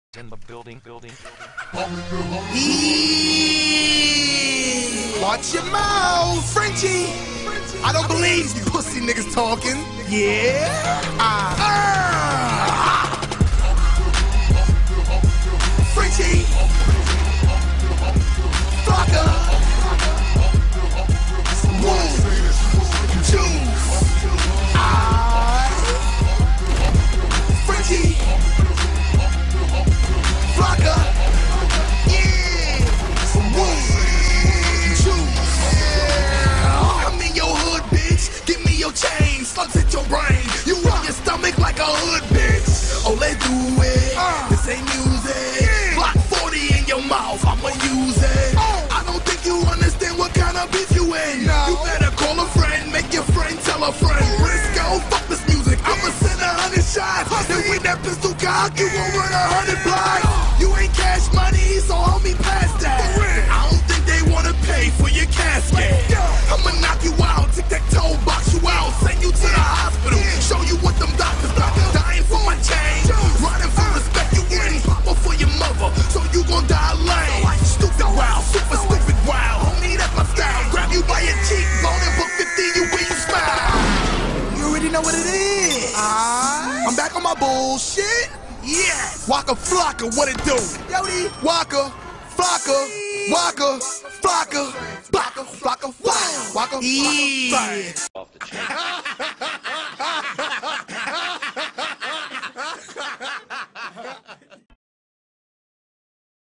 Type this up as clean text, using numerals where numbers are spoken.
In the building. Watch your mouth, Frenchie. I don't believe you pussy niggas talking. Yeah. Frenchie. Fucker. One, two. Frenchie. Fucker. Yeah. One, two. I'm in your hood, bitch. Give me your chain. Slugs hit your brain. You on your stomach like a hood, bitch. Oh, let's do it. This ain't music. Block 40 in your mouth. I'ma use it. I don't think you understand what kind of beef you in. You better call a friend. Make your friend tell a friend. Briscoe, fuck this music. I'ma send 100 shots. And with that pistol cock, you won't run 100 blocks. You ain't cash money, so homie, pass that. I don't think they wanna pay for your casket. I'ma knock you out, take that toe, box you out, send you to the hospital, show you what them doctors got. Dying for my chain, running for respect. You getting papa for your mother, so you gon' die lame. Stupid wild, super stupid wild. Homie, that's my style. Grab you by your cheekbone and put 50 you when you smile. You already know what it is. I'm back on my bullshit. Yeah, Waka Flocka, what it do? Yodi, Waka, Flocka, Waka, Flocka, Flocka, Flocka, Waka, Waka, Flocka, Off the chain.